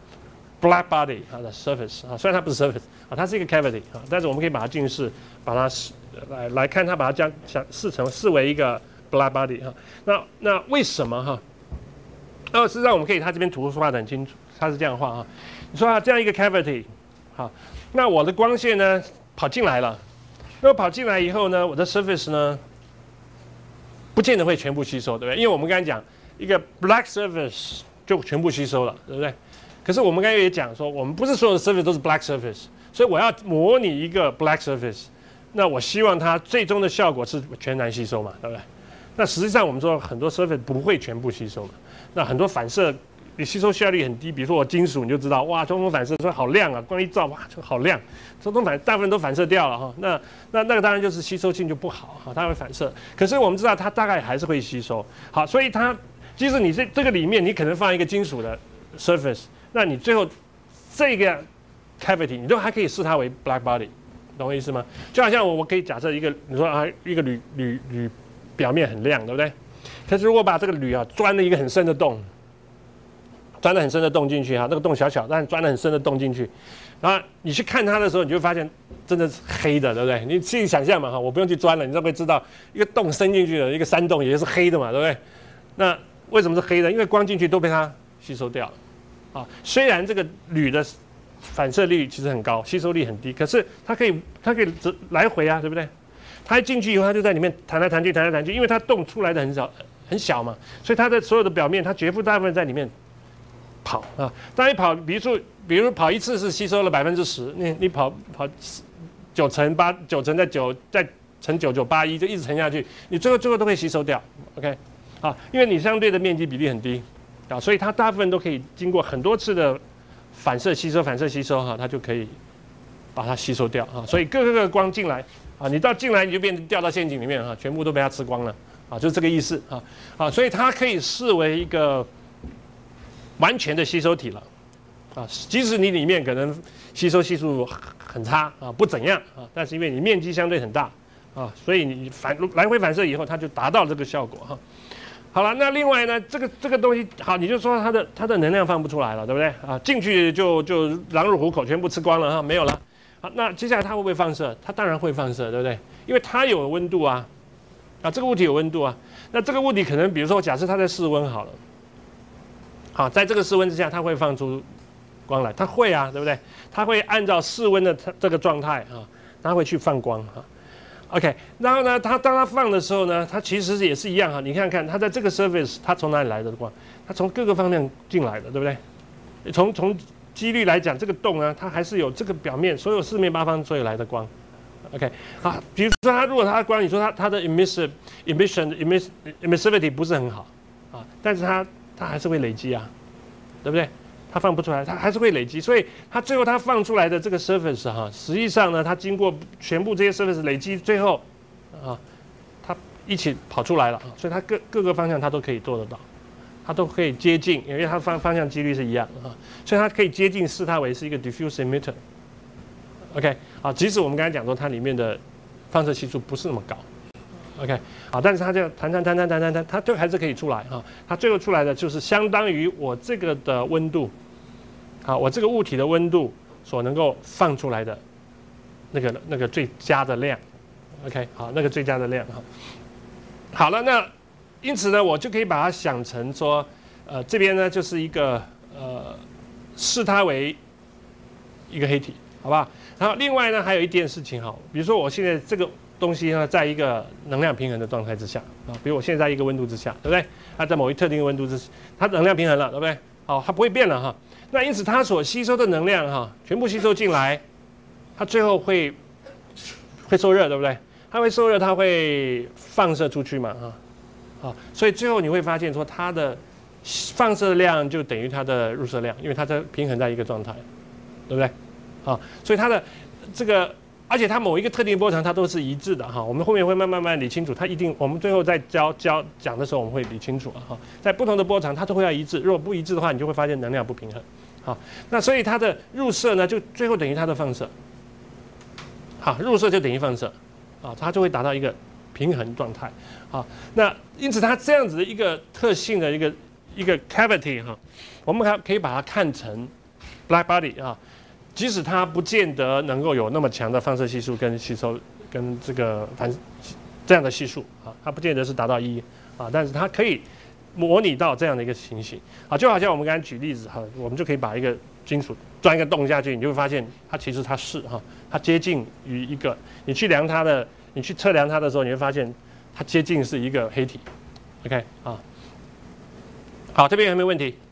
black body 它的 surface 啊，虽然它不是 surface 啊，它是一个 cavity 啊，但是我们可以把它近视，把它视来来看它，把它将想视成视为一个 black body 哈，那那为什么哈？呃，事实上我们可以，它这边图画得很清楚，它是这样画啊。你说啊，这样一个 cavity， 好，那我的光线呢跑进来了，那我跑进来以后呢，我的 surface 呢，不见得会全部吸收，对不对？因为我们刚才讲一个 black surface 就全部吸收了，对不对？可是我们刚才也讲说，我们不是所有的 surface 都是 black surface， 所以我要模拟一个 black surface， 那我希望它最终的效果是全然吸收嘛，对不对？那实际上我们说很多 surface 不会全部吸收嘛。那很多反射，你吸收效率很低。比如说我金属，你就知道，哇，中锋反射说好亮啊，光一照，哇，就好亮。中锋反大部分都反射掉了哈。那那那个当然就是吸收性就不好哈，它会反射。可是我们知道它大概还是会吸收。好，所以它即使你这这个里面你可能放一个金属的 surface， 那你最后这个 cavity 你都还可以视它为 black body， 懂我意思吗？就好像我我可以假设一个，你说啊，一个铝铝铝表面很亮，对不对？可是如果把这个铝啊钻了一个很深的洞，钻了很深的洞进去哈，那个洞小小，但钻了很深的洞进去，然后你去看它的时候，你就会发现真的是黑的，对不对？你自己想象嘛哈，我不用去钻了，你都会知道一个洞伸进去的一个山洞也是黑的嘛，对不对？那为什么是黑的？因为光进去都被它吸收掉了啊。虽然这个铝的反射率其实很高，吸收率很低，可是它可以它可以来回啊，对不对？它一进去以后，它就在里面弹来弹去，弹来弹去，因为它洞出来的很小很小嘛，所以它的所有的表面，它绝不大部分在里面跑啊。当你跑，比如说，比如跑一次是吸收了百分之十，你你跑跑九乘八，九乘再九再乘九九八一，就一直乘下去，你最后最后都会吸收掉。OK， 啊，因为你相对的面积比例很低啊，所以它大部分都可以经过很多次的反射吸收、反射吸收哈，它就可以把它吸收掉啊。所以各个个光进来。啊，你到进来你就变成掉到陷阱里面哈，全部都被它吃光了啊，就是这个意思啊啊，所以它可以视为一个完全的吸收体了啊，即使你里面可能吸收系数很差啊，不怎样啊，但是因为你面积相对很大啊，所以你反来回反射以后，它就达到这个效果哈。好了，那另外呢，这个这个东西好，你就说它的它的能量放不出来了，对不对啊？进去就就狼入虎口，全部吃光了哈，没有了。好，那接下来它会不会放射？它当然会放射，对不对？因为它有温度啊，啊，这个物体有温度啊。那这个物体可能，比如说，假设它在室温好了，好，在这个室温之下，它会放出光来，它会啊，对不对？它会按照室温的这个状态啊，它会去放光啊。OK， 然后呢，它当它放的时候呢，它其实也是一样哈。你看看它在这个 surface， 它从哪里来的光？它从各个方面进来的，对不对？从从几率来讲，这个洞呢，它还是有这个表面所有四面八方所有来的光 ，OK， 啊，比如说它如果它的光，你说它它的 emissive emission emiss emissivity 不是很好啊，但是它它还是会累积啊，对不对？它放不出来，它还是会累积，所以它最后它放出来的这个 surface 哈、啊，实际上呢，它经过全部这些 surface 累积，最后啊，它一起跑出来了啊，所以它各各个方向它都可以做得到。它都可以接近，因为它方方向几率是一样的哈，所以它可以接近视它为是一个 diffuse emitter。OK， 啊，即使我们刚才讲说它里面的放射系数不是那么高 ，OK， 啊，但是它就弹弹弹弹弹弹弹，它就还是可以出来哈，它最后出来的就是相当于我这个的温度，啊，我这个物体的温度所能够放出来的那个那个最佳的量 ，OK， 好，那个最佳的量哈，好了那。因此呢，我就可以把它想成说，呃，这边呢就是一个呃，视它为一个黑体，好不好？然后另外呢，还有一件事情哈，比如说我现在这个东西呢，在一个能量平衡的状态之下啊，比如我现在在一个温度之下，对不对？它在某一特定的温度之下，它能量平衡了，对不对？好，它不会变了哈。那因此它所吸收的能量哈，全部吸收进来，它最后会会受热，对不对？它会受热，它会放射出去嘛，哈。啊，所以最后你会发现说，它的放射量就等于它的入射量，因为它在平衡在一个状态，对不对？啊，所以它的这个，而且它某一个特定波长它都是一致的哈。我们后面会慢慢慢理清楚，它一定，我们最后在教教讲的时候我们会理清楚啊哈。在不同的波长它都会要一致，如果不一致的话，你就会发现能量不平衡好，那所以它的入射呢，就最后等于它的放射。好，入射就等于放射，啊，它就会达到一个平衡状态。好，那因此它这样子的一个特性的一个一个 cavity 哈，我们还可以把它看成 black body 啊，即使它不见得能够有那么强的放射系数跟吸收跟这个反这样的系数啊，它不见得是达到一啊，但是它可以模拟到这样的一个情形啊，就好像我们刚才举例子哈，我们就可以把一个金属钻一个洞下去，你就会发现它其实它是哈，它接近于一个你去量它的，你去测量它的时候，你会发现它接近是一个黑体 ，OK 啊，好，这边有没有问题？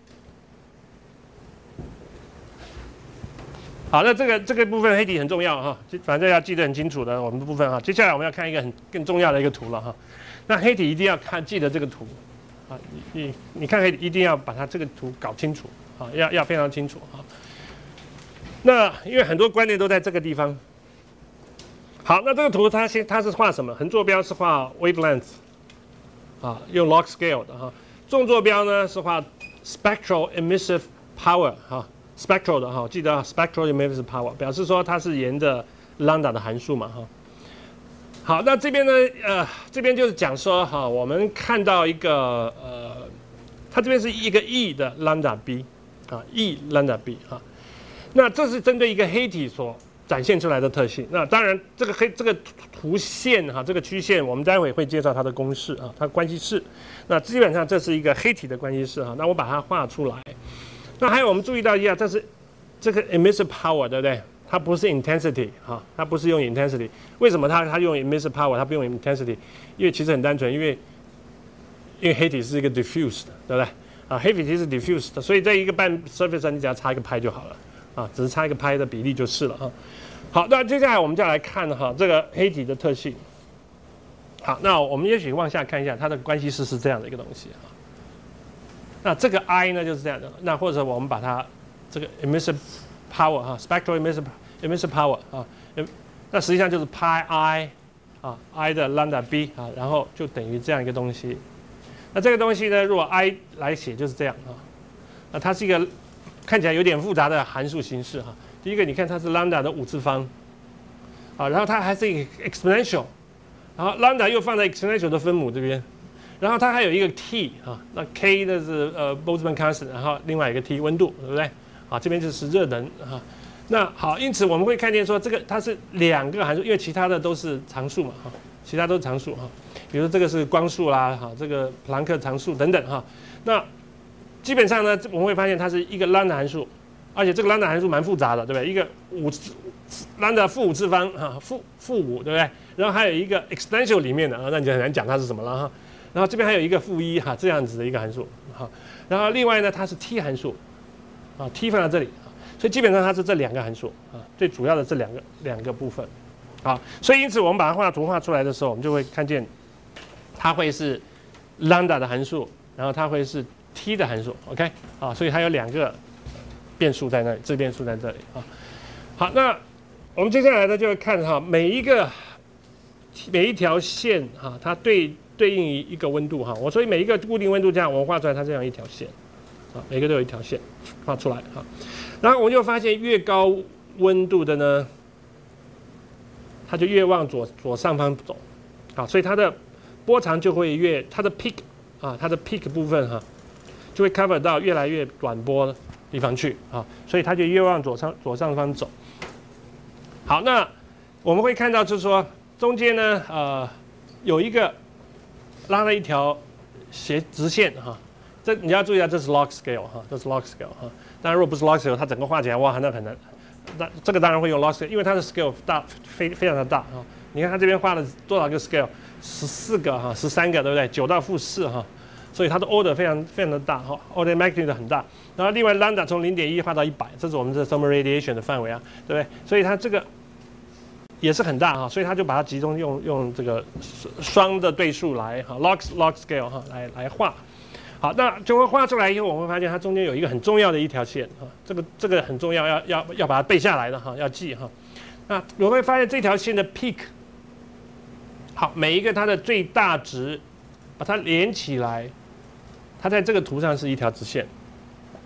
好，那这个这个部分黑体很重要哈，反正要记得很清楚的我们的部分哈。接下来我们要看一个很更重要的一个图了哈。那黑体一定要看记得这个图啊，你你你看黑体一定要把它这个图搞清楚啊，要要非常清楚啊。那因为很多观念都在这个地方。好，那这个图它先它是画什么？横坐标是画 wavelength 啊，用 log scale 的哈。纵坐标呢是画 spectral emissive power 哈。spectral 的哈，记得 spectral emissive power 表示说它是沿着 lambda 的函数嘛哈。好，那这边呢，呃，这边就是讲说哈，我们看到一个呃，它这边是一个 e 的 lambda b 啊 ，e lambda b 哈。那这是针对一个黑体所展现出来的特性。那当然，这个黑这个图线哈，这个曲线我们待会会介绍它的公式啊，它的关系式。那基本上这是一个黑体的关系式哈。那我把它画出来。那还有我们注意到一下，这是这个 emissive power 对不对？它不是 intensity 哈，它不是用 intensity。为什么它它用 emissive power， 它不用 intensity？ 因为其实很单纯，因为因为黑体是一个 diffused， 对不对？啊，黑体是 diffused， 所以在一个半 surface 上你只要插一个拍就好了啊，只是插一个拍的比例就是了哈。好，那接下来我们就来看哈这个黑体的特性。好，那我们也许往下看一下它的关系式是这样的一个东西啊。那这个 I 呢就是这样的，那或者我们把它这个 emissive power 哈 ，spectral emissive emissive power 啊，那实际上就是 pi I 啊 I 的 lambda b 啊，然后就等于这样一个东西。那这个东西呢，如果 I 来写就是这样啊，那它是一个看起来有点复杂的函数形式哈。第一个你看它是 lambda 的五次方啊，然后它还是一个 exponential， 然后 lambda 又放在 exponential 的分母这边。然后它还有一个 t 啊，那 k 的是呃 Boltzmann constant， 然后另外一个 t 温度，对不对？啊，这边就是热能啊。那好，因此我们会看见说这个它是两个函数，因为其他的都是常数嘛，哈，其他都是常数哈。比如这个是光速啦，哈，这个普朗克常数等等哈。那基本上呢，我们会发现它是一个 lambda 函数，而且这个 lambda 函数蛮复杂的，对不对？一个五次 lambda 负五次方啊，负负五，对不对？然后还有一个 exponential 里面的啊，那你就很难讲它是什么了哈。然后这边还有一个负一哈，这样子的一个函数哈。然后另外呢，它是 t 函数啊 ，t 放在这里啊，所以基本上它是这两个函数啊，最主要的这两个两个部分啊。所以因此我们把它画图画出来的时候，我们就会看见它会是 lambda 的函数，然后它会是 t 的函数 ，OK 啊，所以它有两个变数在那里，这变数在这里啊。好，那我们接下来呢就会看哈，每一个每一条线哈，它对对应于一个温度哈，我所以每一个固定温度这样，我画出来它这样一条线，啊，每个都有一条线画出来哈。然后我就发现越高温度的呢，它就越往左左上方走，啊，所以它的波长就会越它的 peak 啊，它的 peak 部分哈，就会 cover 到越来越短波的地方去啊，所以它就越往左上左上方走。好，那我们会看到就是说中间呢，呃，有一个拉了一条斜直线哈，这你要注意啊，这是 log scale 哈，这是 log scale 哈。当然，如果不是 log scale， 它整个画起来哇，那很难。那这个当然会用 log scale， 因为它的 scale 大非非常的大哈。你看它这边画了多少个 scale？ 十四个哈，十三个对不对？九到负四哈，所以它的 order 非常非常的大哈 ，order magnitude 很大。然后另外 lambda 从零点一画到一百，这是我们这 thermal radiation 的范围啊，对不对？所以它这个也是很大哈，所以他就把它集中用用这个双的对数来哈 log log scale 哈来来画。好，那就会画出来以后，我们会发现它中间有一个很重要的一条线哈，这个这个很重要，要要要把它背下来的哈，要记哈。那我会发现这条线的 peak， 好，每一个它的最大值，把它连起来，它在这个图上是一条直线，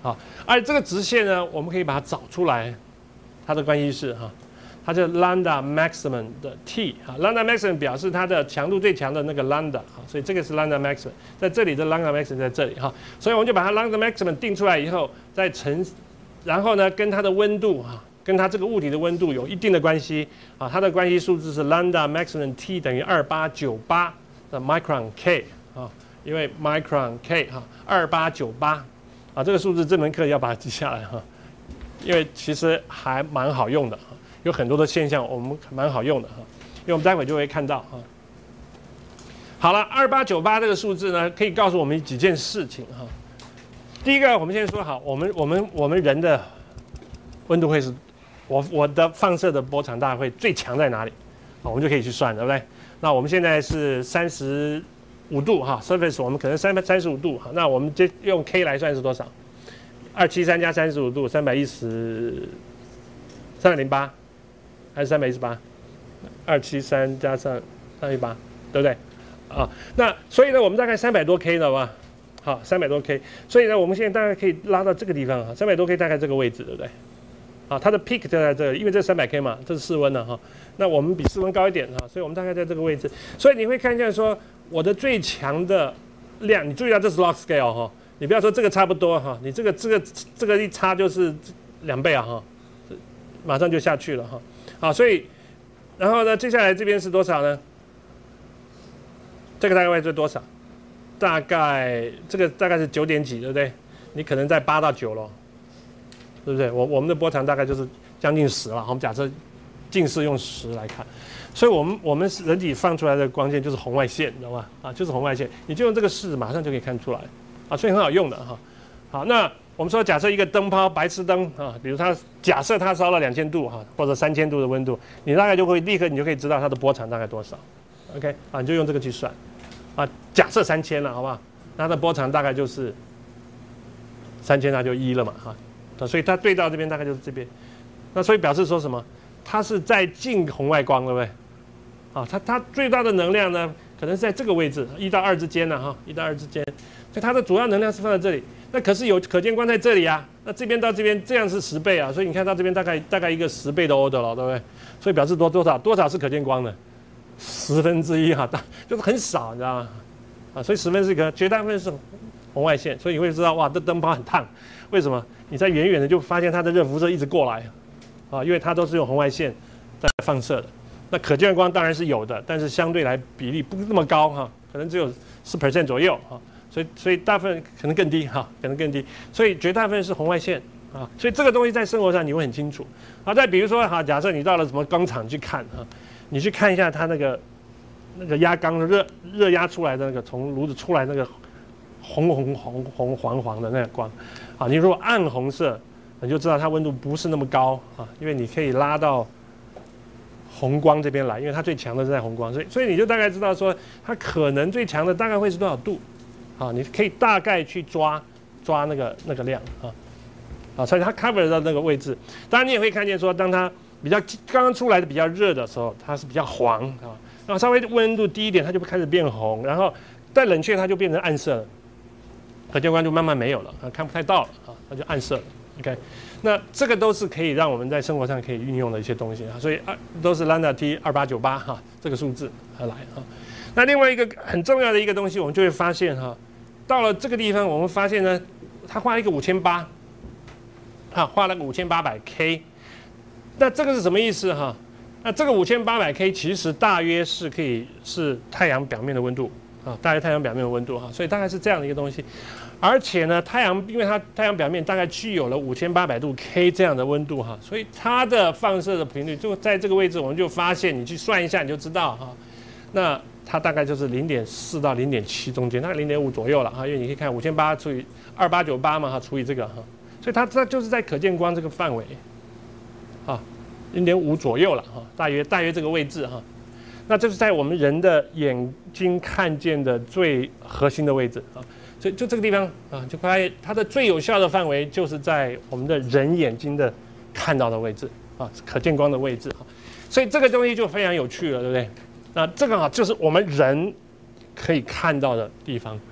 好，而这个直线呢，我们可以把它找出来，它的关系是哈，它叫 lambda maximum 的 t 哈 ，lambda maximum 表示它的强度最强的那个 lambda 哈，所以这个是 lambda maximum， 在这里的 lambda maximum 在这里哈，所以我们就把它 lambda maximum 定出来以后，再乘，然后呢跟它的温度哈。跟它这个物体的温度有一定的关系啊，它的关系数字是 lambda maximum t 等于二八九八的 micron k 啊，因为 micron k 哈二八九八啊，这个数字这门课要把它记下来哈，因为其实还蛮好用的哈，有很多的现象我们蛮好用的哈，因为我们待会就会看到哈。好了，二八九八这个数字呢，可以告诉我们几件事情哈。第一个，我们先说好，我们我们我们人的温度会是。我我的放射的波长大概会最强在哪里？好，我们就可以去算，对不对？那我们现在是三十五度哈 ，surface 我们可能三三十五度哈，那我们就用 k 来算是多少？二七三加三十五度，三百一十，三百零八，还是三百一十八？二七三加上三一八，对不对？啊，那所以呢，我们大概三百多 k 了吧？好，三百多 k， 所以呢，我们现在大概可以拉到这个地方哈，三百多 k 大概这个位置，对不对？啊，它的 peak 就在这里，因为这三百 K 嘛，这是室温了哈。那我们比室温高一点哈，所以我们大概在这个位置。所以你会看见说，我的最强的量，你注意到这是 log scale 哈，你不要说这个差不多哈，你这个这个这个一差就是两倍啊哈，马上就下去了哈。好，所以然后呢，接下来这边是多少呢？这个大概会是多少？大概这个大概是九点几，对不对？你可能在八到九咯。对不对？我我们的波长大概就是将近十了。我们假设近视用十来看，所以我们我们人体放出来的光线就是红外线，知道吗？啊，就是红外线，你就用这个式马上就可以看出来，啊，所以很好用的哈。好，那我们说假设一个灯泡白炽灯啊，比如它假设它烧了两千度哈，或者三千度的温度，你大概就会立刻你就可以知道它的波长大概多少。OK， 啊，你就用这个去算，啊，假设三千了，好不好？那它的波长大概就是三千，那就一了嘛，哈。所以它对到这边大概就是这边，那所以表示说什么？它是在近红外光，对不对？啊，它它最大的能量呢，可能是在这个位置，一到二之间呢，哈，一到二之间，所以它的主要能量是放在这里。那可是有可见光在这里啊，那这边到这边这样是十倍啊，所以你看到这边大概大概一个十倍的 order 了，对不对？所以表示多多少多少是可见光的，十分之一哈，就是很少，你知道吗？啊，所以十分之一个绝大部分是红外线，所以你会知道哇，这灯泡很烫，为什么？你在远远的就发现它的热辐射一直过来，啊，因为它都是用红外线在放射的。那可见光当然是有的，但是相对来比例不那么高哈，可能只有十 percent 左右哈，所以所以大部分可能更低哈，可能更低，所以绝大部分是红外线啊，所以这个东西在生活上你会很清楚。好，再比如说哈，假设你到了什么钢厂去看哈，你去看一下它那个那个压缸热热压出来的那个从炉子出来那个红红红红黄黄的那个光。啊，你如果暗红色，你就知道它温度不是那么高啊，因为你可以拉到红光这边来，因为它最强的是在红光，所以所以你就大概知道说它可能最强的大概会是多少度，啊，你可以大概去抓抓那个那个量啊，啊，所以它 cover 到那个位置。当然你也会看见说，当它比较刚刚出来的比较热的时候，它是比较黄啊，然后稍微温度低一点，它就会开始变红，然后再冷却它就变成暗色了。可见光就慢慢没有了，啊，看不太到了啊，它就暗色了。OK， 那这个都是可以让我们在生活上可以运用的一些东西啊，所以啊都是 lambda t 二八九八哈这个数字而来哈。那另外一个很重要的一个东西，我们就会发现哈，到了这个地方，我们发现呢，它画了一个五千八，哈，画了个五千八百 K， 那这个是什么意思哈？那这个五千八百 K 其实大约是可以是太阳表面的温度。啊，大概太阳表面的温度哈，所以大概是这样的一个东西，而且呢，太阳因为它太阳表面大概具有了五千八百度 K 这样的温度哈，所以它的放射的频率就在这个位置，我们就发现你去算一下你就知道哈，那它大概就是零点四到零点七中间，大概零点五左右了哈，因为你可以看五千八除以二八九八嘛哈，除以这个哈，所以它它就是在可见光这个范围，啊，零点五左右了哈，大约大约这个位置哈。那这是在我们人的眼睛看见的最核心的位置啊，所以就这个地方啊，就发现它的最有效的范围就是在我们的人眼睛的看到的位置啊，可见光的位置啊，所以这个东西就非常有趣了，对不对？那这个啊，就是我们人可以看到的地方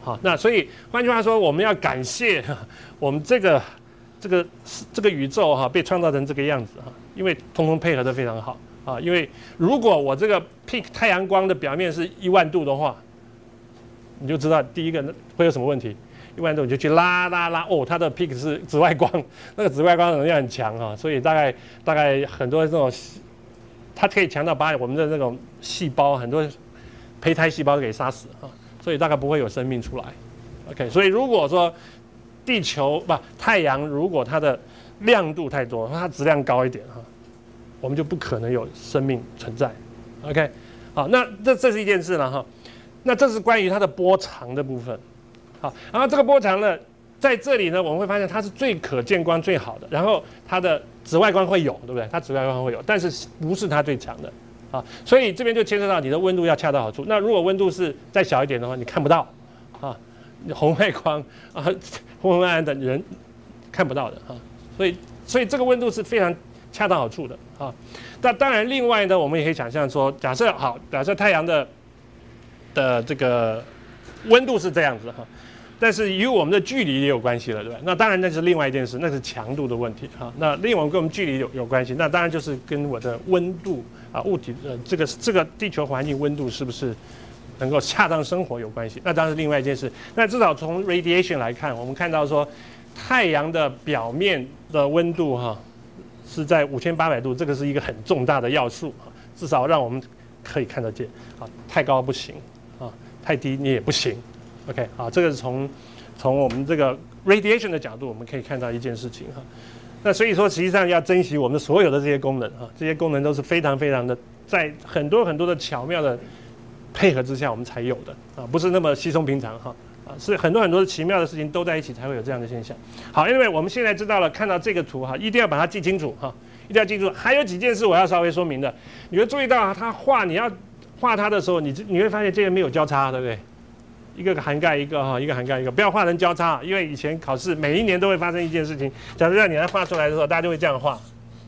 好，那所以换句话说，我们要感谢我们这个这个这个宇宙哈被创造成这个样子哈，因为通通配合得非常好啊。因为如果我这个 peak 太阳光的表面是一万度的话，你就知道第一个会有什么问题。一万度你就去拉拉拉哦，它的 peak 是紫外光，那个紫外光能量很强哈，所以大概大概很多这种，它可以强到把我们的那种细胞很多胚胎细胞给杀死哈，所以大概不会有生命出来。OK， 所以如果说地球不太阳如果它的亮度太多，它质量高一点哈，我们就不可能有生命存在。OK， 好，那这这是一件事了哈，那这是关于它的波长的部分。好，然后这个波长呢，在这里呢，我们会发现它是最可见光最好的，然后它的紫外光会有，对不对？它紫外光会有，但是不是它最强的啊，所以这边就牵涉到你的温度要恰到好处。那如果温度是再小一点的话，你看不到啊，红外光啊，昏昏暗暗的人看不到的啊，所以所以这个温度是非常恰到好处的啊。那当然，另外呢，我们也可以想象说，假设好，假设太阳的的这个温度是这样子哈。但是与我们的距离也有关系了，对吧？那当然那是另外一件事，那是强度的问题哈。那另外跟我们距离有有关系，那当然就是跟我的温度啊，物体呃这个这个地球环境温度是不是能够恰当生活有关系。那当然是另外一件事。那至少从 radiation 来看，我们看到说太阳的表面的温度哈是在五千八百度，这个是一个很重大的要素啊，至少让我们可以看得见啊，太高不行啊，太低你也不行。OK， 好，这个是从从我们这个 radiation 的角度，我们可以看到一件事情哈。那所以说，实际上要珍惜我们所有的这些功能哈，这些功能都是非常非常的，在很多很多的巧妙的配合之下，我们才有的啊，不是那么稀松平常哈啊，是很多很多的奇妙的事情都在一起才会有这样的现象。好，因为我们现在知道了，看到这个图哈，一定要把它记清楚哈，一定要记住。还有几件事我要稍微说明的，你会注意到它画你要画它的时候，你你会发现这个没有交叉，对不对？一个涵盖一个哈，一个涵盖一个，不要画成交叉，因为以前考试每一年都会发生一件事情。假如让你来画出来的时候，大家就会这样画，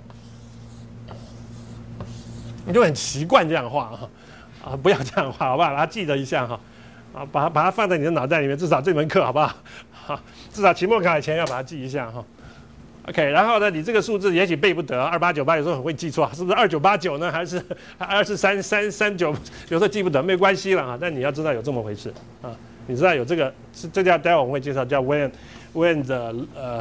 你就很习惯这样画哈，啊，不要这样画，好不好？把它记得一下哈，啊，把它把它放在你的脑袋里面，至少这门课好不好？好，至少期末考以前要把它记一下哈。OK， 然后呢，你这个数字也许背不得，二八九八有时候很会记错，是不是二九八九呢？还是二是三三三九？有时候记不得，没关系了啊。但你要知道有这么回事啊，你知道有这个，这叫待会我们会介绍叫 when when the 呃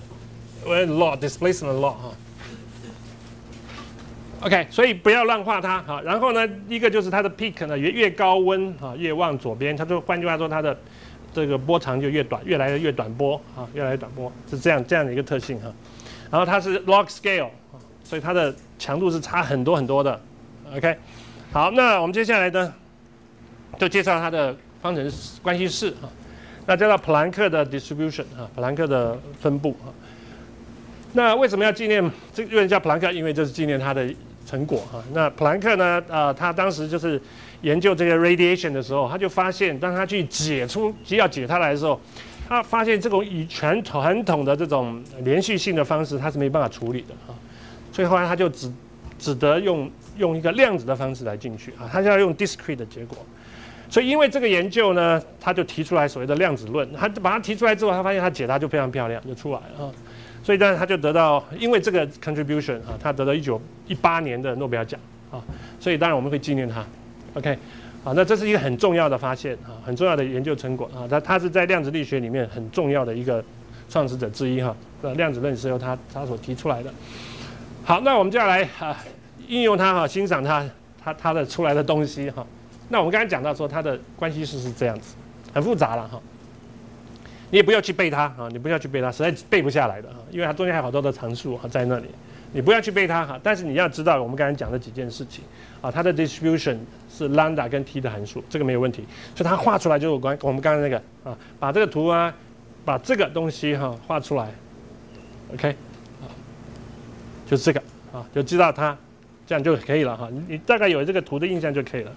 when law displacement law 哈。OK， 所以不要乱画它哈。然后呢，一个就是它的 peak 呢越越高温啊越往左边，它就换句话说它的这个波长就越短，越来越短波啊，越来越短波是这样这样的一个特性哈。然后它是 log scale， 所以它的强度是差很多很多的。OK， 好，那我们接下来呢，就介绍它的方程关系式哈。那叫做普兰克的 distribution 哈，普兰克的分布哈。那为什么要纪念这个人叫普兰克？因为这是纪念他的成果哈。那普兰克呢，呃，他当时就是研究这个 radiation 的时候，他就发现，当他去解出要解它来的时候，他发现这种以传传统的这种连续性的方式，他是没办法处理的啊。所以后来他就只只得用用一个量子的方式来进去啊，他就要用 discrete 的结果。所以因为这个研究呢，他就提出来所谓的量子论。他把它提出来之后，他发现他解答就非常漂亮，就出来了啊。所以，当然他就得到，因为这个 contribution 啊，他得到一九一八年的诺贝尔奖啊，所以当然我们会纪念他。OK， 好，那这是一个很重要的发现啊，很重要的研究成果啊，他他是在量子力学里面很重要的一个创始者之一哈。呃，量子论是由他他所提出来的。好，那我们就要来啊应用它哈，欣赏它它它的出来的东西哈。那我们刚才讲到说它的关系式是这样子，很复杂了哈。你也不要去背它啊，你不要去背它，实在背不下来的啊，因为它中间还有好多的常数啊在那里，你不要去背它哈。但是你要知道我们刚才讲的几件事情啊，它的 distribution 是 lambda 跟 t 的函数，这个没有问题。所以它画出来就是我刚我们刚才那个啊，把这个图啊，把这个东西哈画出来 ，OK， 啊，就这个啊，就知道它这样就可以了哈。你你大概有这个图的印象就可以了。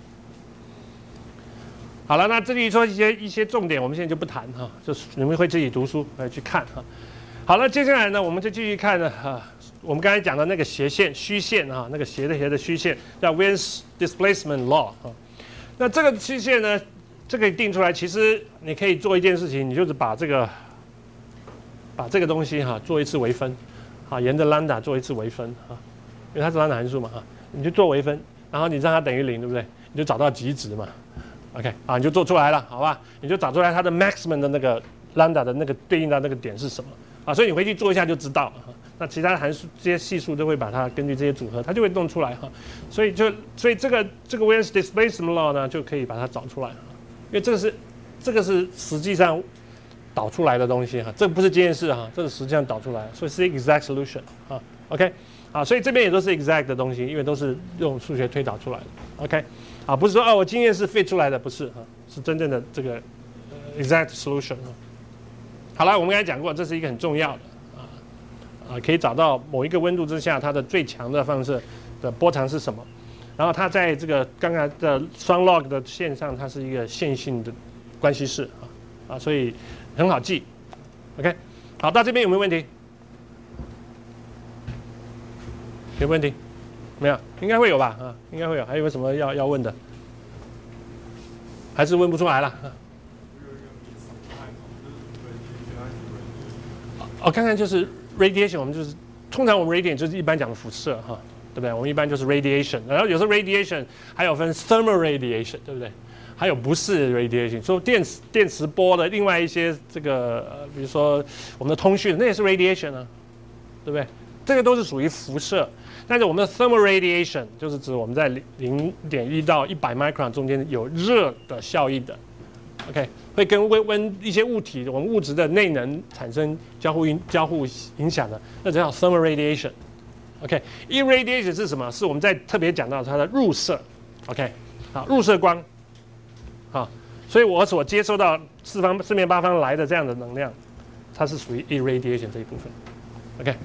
好了，那至于说一些一些重点，我们现在就不谈哈，就是你们会自己读书来去看哈。好了，接下来呢，我们就继续看呢啊，我们刚才讲的那个斜线虚线啊，那个斜的斜的虚线叫 Wien's displacement law 啊。那这个虚线呢， 这个定出来，其实你可以做一件事情，你就是把这个把这个东西哈做一次微分，啊，沿着 lambda 做一次微分啊，因为它是 lambda 函数嘛哈，你就做微分，然后你让它等于零，对不对？你就找到极值嘛 ，OK 啊，你就做出来了，好吧？你就找出来它的 maximum 的那个 lambda 的那个对应的那个点是什么啊？所以你回去做一下就知道了哈。那其他函数这些系数都会把它根据这些组合，它就会弄出来哈。所以就所以这个这个 Wiener displacement law 呢，就可以把它找出来，因为这个是这个是实际上导出来的东西哈，这个不是这件事哈，这个实际上导出来，所以是 exact solution 啊 ，OK 啊，所以这边也都是 exact 的东西，因为都是用数学推导出来的 ，OK 啊，不是说哦我经验是 fit 出来的，不是哈，是真正的这个 exact solution 啊。好了，我们刚才讲过，这是一个很重要的。啊，可以找到某一个温度之下它的最强的放射的波长是什么，然后它在这个刚才的双 log 的线上，它是一个线性的关系式啊啊，所以很好记。OK， 好，到这边有没有问题？有问题？没有？应该会有吧？啊，应该会有。还有没有什么要要问的？还是问不出来了？啊哦，刚才就是 radiation， 我们就是通常我们 radiation 就是一般讲的辐射哈，对不对？我们一般就是 radiation， 然后有时候 radiation 还有分 thermal radiation， 对不对？还有不是 radiation， 说电磁电磁波的另外一些这个呃，比如说我们的通讯，那也是 radiation 啊，对不对？这个都是属于辐射。但是我们的 thermal radiation 就是指我们在零点一到一百 micron 中间有热的效应的。OK， 会跟温温一些物体，我们物质的内能产生交互影交互影响的，那叫 thermal radiation。OK，irradiation 是什么？是我们在特别讲到它的入射。OK， 好，入射光，好，所以我所接收到四方四面八方来的这样的能量，它是属于 irradiation 这一部分。OK。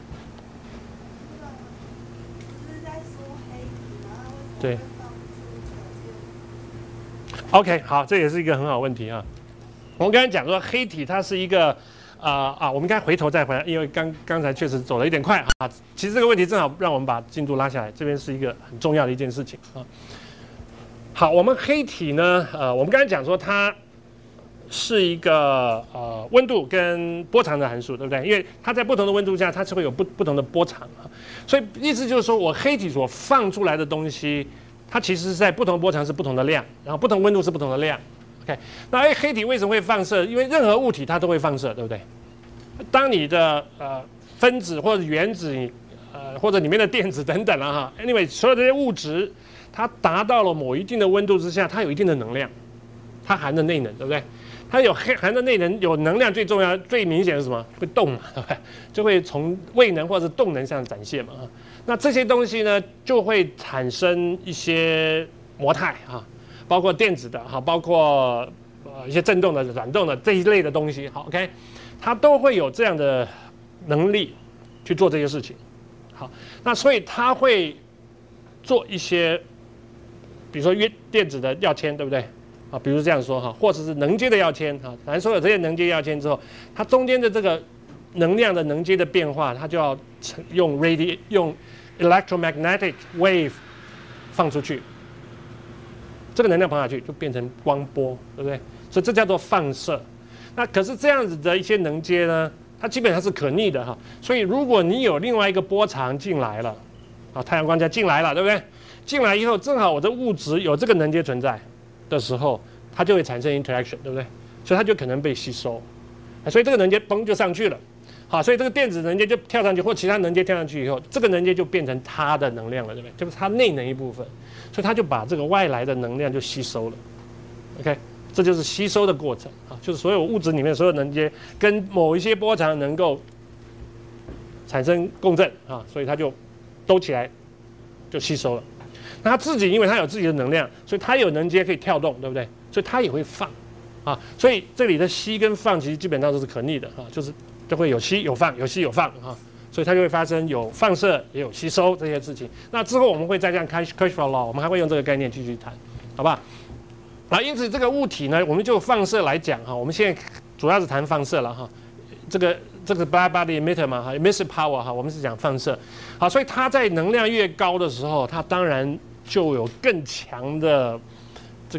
对。OK， 好，这也是一个很好的问题啊。我们刚才讲说黑体它是一个啊、呃、啊，我们刚才回头再回来，因为刚刚才确实走了一点快啊。其实这个问题正好让我们把进度拉下来，这边是一个很重要的一件事情啊。好，我们黑体呢，呃，我们刚才讲说它是一个呃温度跟波长的函数，对不对？因为它在不同的温度下，它是会有不不同的波长啊。所以意思就是说我黑体所放出来的东西。它其实是在不同波长是不同的量，然后不同温度是不同的量。OK， 那哎，黑体为什么会放射？因为任何物体它都会放射，对不对？当你的呃分子或者原子，呃或者里面的电子等等了哈 ，anyway， 所有这些物质，它达到了某一定的温度之下，它有一定的能量，它含的内能，对不对？它有含的内能有能量，最重要、最明显是什么？会动嘛，对不对？就会从位能或者动能上展现嘛，啊。那这些东西呢，就会产生一些模态啊，包括电子的哈，包括呃一些振动的、转动的这一类的东西，好 ，OK， 它都会有这样的能力去做这些事情。好，那所以它会做一些，比如说约电子的跃迁，对不对？啊，比如这样说哈，或者是能阶的跃迁哈，反正所有这些能阶跃迁之后，它中间的这个能量的能阶的变化，它就要用 radi 用 electromagnetic wave 放出去，这个能量跑下去就变成光波，对不对？所以这叫做放射。那可是这样子的一些能阶呢，它基本上是可逆的哈。所以如果你有另外一个波长进来了，啊，太阳光就进来了，对不对？进来以后，正好我的物质有这个能阶存在的时候，它就会产生 interaction， 对不对？所以它就可能被吸收，所以这个能阶嘣就上去了。好，所以这个电子能阶就跳上去，或其他能阶跳上去以后，这个能阶就变成它的能量了，对不对？就是它内能一部分，所以它就把这个外来的能量就吸收了。OK， 这就是吸收的过程啊，就是所有物质里面所有能阶跟某一些波长能够产生共振啊，所以它就兜起来就吸收了。那它自己因为它有自己的能量，所以它有能阶可以跳动，对不对？所以它也会放啊，所以这里的吸跟放其实基本上都是可逆的啊，就是就会有吸有放，有吸有放啊，所以它就会发生有放射也有吸收这些事情。那之后我们会再这样开 Kirchhoff law， 我们还会用这个概念继续谈，好不好？啊，因此这个物体呢，我们就放射来讲哈，我们现在主要是谈放射了哈，这个这个 black body emitter 嘛哈 ，emissive power 哈，我们是讲放射，好，所以它在能量越高的时候，它当然就有更强的这个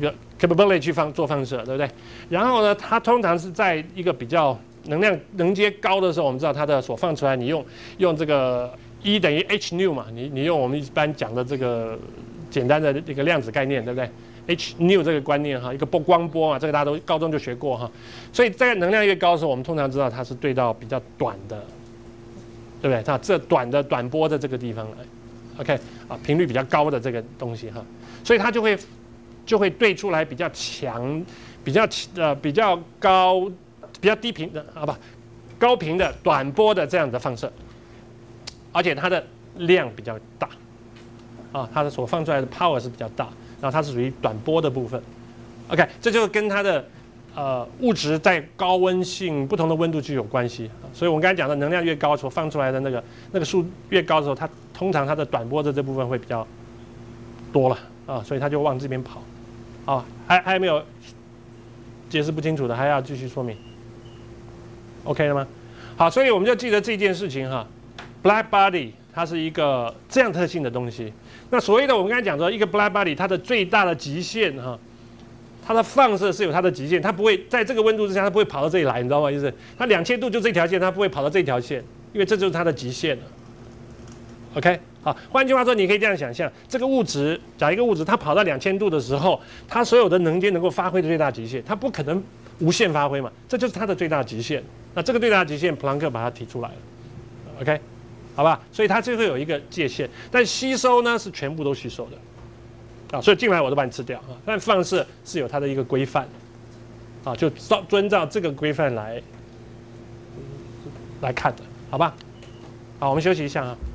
capability 去放做放射，对不对？然后呢，它通常是在一个比较能量能阶高的时候，我们知道它的所放出来，你用用这个 E 等于 h nu 嘛，你你用我们一般讲的这个简单的一个量子概念，对不对 ？h nu 这个观念哈，一个波光波嘛，这个大家都高中就学过哈。所以在能量越高的时候，我们通常知道它是对到比较短的，对不对？它这短的短波的这个地方来 ，OK 啊，频率比较高的这个东西哈，所以它就会就会对出来比较强、比较呃比较高、比较低频的啊不高频的短波的这样的放射，而且它的量比较大啊，它的所放出来的 power 是比较大。然后它是属于短波的部分 ，OK， 这就跟它的呃物质在高温性不同的温度就有关系。所以我们刚才讲的能量越高，所放出来的那个那个数越高的时候，它通常它的短波的这部分会比较多了啊，所以它就往这边跑。啊，还还有没有解释不清楚的，还要继续说明 ？OK 了吗？好，所以我们就记得这件事情哈 ，black body 它是一个这样特性的东西。那所谓的我们刚才讲说，一个 black body 它的最大的极限哈，它的放射是有它的极限，它不会在这个温度之下，它不会跑到这里来，你知道吗？意思，它两千度就这条线，它不会跑到这条线，因为这就是它的极限了。OK， 好，换句话说，你可以这样想象，这个物质，假如一个物质它跑到两千度的时候，它所有的能阶能够发挥的最大极限，它不可能无限发挥嘛，这就是它的最大极限。那这个最大极限，普朗克把它提出来了。OK。好吧，所以它就会有一个界限，但吸收呢是全部都吸收的，啊，所以进来我都把你吃掉啊。但放射是有它的一个规范，啊，就照遵照这个规范来来看的，好吧？好，我们休息一下啊。